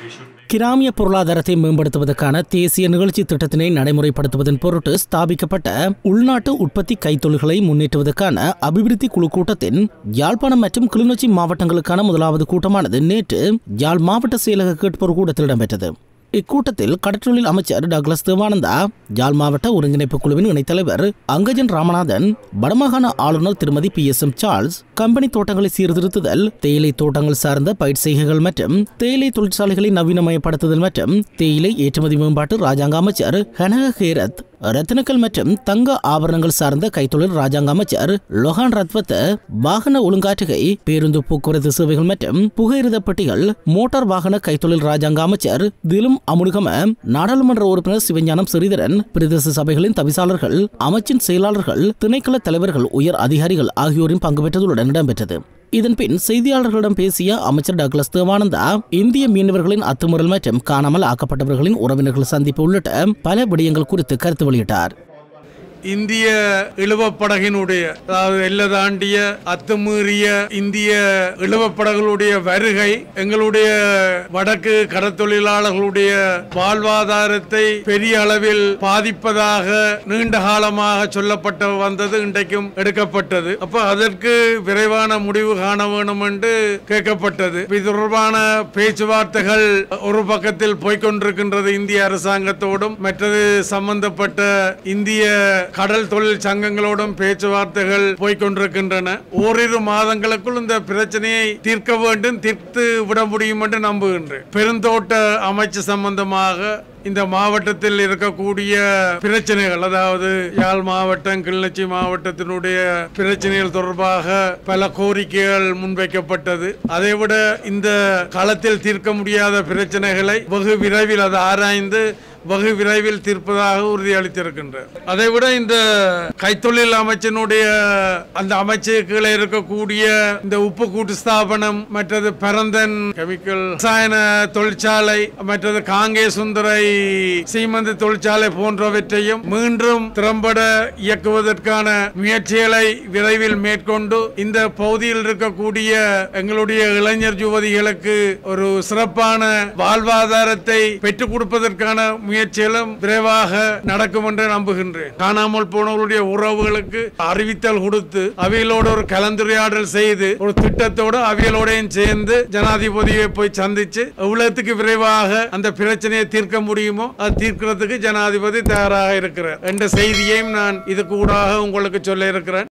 கிராமிய பொருளாதாரத்தை மேம்படுத்துவதற்கான தேசிய நிகழ்ச்சி திட்டத்தினை நடைமுறைப்படுத்துவதன் பொருட்டு ஸ்தாபிக்கப்பட்ட உள்நாட்டு உற்பத்தி கைத்தொழில்களை முன்னேற்றுவதற்கான அபிவிருத்தி குழு கூட்டத்தின் யாழ்ப்பாணம் மற்றும் கிளிநொச்சி மாவட்டங்களுக்கான முதலாவது கூட்டமானது நேற்று யாழ் மாவட்ட செயலக கேட்போர் கூடத்தில் இடம்பெற்றது. இக்கூட்டத்தில் கடற்றொழில் அமைச்சர் டக்ளஸ் தேவானந்தா, யாழ் மாவட்ட ஒருங்கிணைப்பு குழுவின் இணைத்தலைவர் அங்கஜன் ராமநாதன், வடமாகாண ஆளுநர் திருமதி PSM சார்ல்ஸ், கம்பெனி தோட்டங்களை சீர்திருத்துதல், தேயிலை தோட்டங்கள் சார்ந்த பயிர் செய்கைகள் மற்றும் தேயிலை தொழிற்சாலைகளை நவீனமயப்படுத்துதல் மற்றும் தேயிலை ஏற்றுமதி மேம்பாட்டு ராஜாங்க அமைச்சர் ஹனக ஹேரத், ரத்தினக்கல் மற்றும் தங்க ஆபரணங்கள் சார்ந்த கைத்தொழில் ராஜாங்க அமைச்சர் லொஹான் ரத்வத்த, வாகன ஒழுங்காற்றுகை, பேருந்து போக்குவரத்து சேவைகள் மற்றும் புகையிரத பெட்டிகள், மோட்டார் வாகன கைத்தொழில் ராஜாங்க அமைச்சர் திலும் அமுனுகம, நாடாளுமன்ற உறுப்பினர் சிவஞானம் ஸ்ரீதரன், பிரதேச சபைகளின் தவிசாளர்கள், அமைச்சின் செயலாளர்கள், திணைக்கள தலைவர்கள், உயர் அதிகாரிகள் ஆகியோரின் பங்கு பெற்றதுடன் இடம்பெற்றது. இதன்பின் செய்தியாளர்களிடம் பேசிய அமைச்சர் டக்ளஸ் தேவானந்தா, இந்திய மீனவர்களின் அத்துமுறல் மற்றும் காணாமல் ஆக்கப்பட்டவர்களின் உறவினர்கள் சந்திப்பு உள்ளிட்ட பல விடயங்கள் குறித்து கருத்து வெளியிட்டார். இந்திய இழுவப்படகினுடைய அதாவது எல்லை தாண்டிய அத்துமீறிய இந்திய இழுவப்படகளுடைய வருகை எங்களுடைய வடக்கு கடற்தொழிலாளர்களுடைய வாழ்வாதாரத்தை பெரிய அளவில் பாதிப்பதாக நீண்ட காலமாக சொல்லப்பட்டு வந்தது இன்றைக்கும் எடுக்கப்பட்டது. அப்ப அதற்கு விரைவான முடிவு காண வேண்டும் என்று கேட்கப்பட்டது. இது தொடர்பான பேச்சுவார்த்தைகள் ஒரு பக்கத்தில் போய்கொண்டிருக்கின்றது இந்திய அரசாங்கத்தோடும், மற்றது சம்பந்தப்பட்ட இந்திய கடல் தொழில் சங்கங்களோடும் பேச்சுவார்த்தைகள் போய்கொண்டிருக்கின்றன. ஓரிரு மாதங்களுக்குள் இந்த பிரச்சனையை தீர்க்க வேண்டும், தீர்த்து விட முடியும் என்று நம்புகின்றேன். பெருந்தோட்ட அமைச்சு சம்பந்தமாக இந்த மாவட்டத்தில் இருக்கக்கூடிய பிரச்சனைகள், அதாவது யாழ் மாவட்டம் கிளிநொச்சி மாவட்டத்தினுடைய பிரச்சனைகள் தொடர்பாக பல கோரிக்கைகள் முன்வைக்கப்பட்டது. அதைவிட இந்த களத்தில் தீர்க்க முடியாத பிரச்சனைகளை வெகு விரைவில் அதை ஆராய்ந்து வெகு விரைவில் தீர்ப்பதாக உறுதியளித்திருக்கின்றார். அதைவிட இந்த கைத்தொழில் அமைச்சினுடைய அந்த அமைச்சு கீழே இருக்கக்கூடிய இந்த உப்பு கூட்டு ஸ்தாபனம், மற்றது பரந்தன் கெமிக்கல் ரசாயன தொழிற்சாலை, மற்றது காங்கே சுந்தரை சீமந்து தொழிற்சாலை போன்றவற்றையும் மீண்டும் திறம்பட இயக்குவதற்கான முயற்சிகளை விரைவில் மேற்கொண்டு இந்த பகுதியில் இருக்கக்கூடிய எங்களுடைய இளைஞர் யுவதிகளுக்கு ஒரு சிறப்பான வாழ்வாதாரத்தை பெற்றுக் கொடுப்பதற்கான முயற்சிகளும் விரைவாக நடக்கும் என்று நம்புகின்றேன். காணாமல் போனவர்களுடைய உறவுகளுக்கு அறிவித்தல் கொடுத்து அவைகளோடு ஒரு கலந்துரையாடல் செய்து ஒரு திட்டத்தோடு அவைகளோடையும் சேர்ந்து ஜனாதிபதியை போய் சந்திச்சு எவ்வளவுக்கு விரைவாக அந்த பிரச்சனையை தீர்க்க முடியுமோ அது தீர்க்கிறதுக்கு ஜனாதிபதி தயாராக இருக்கிறார் என்ற செய்தியையும் நான் இது கூடாக உங்களுக்கு சொல்ல இருக்கிறேன்.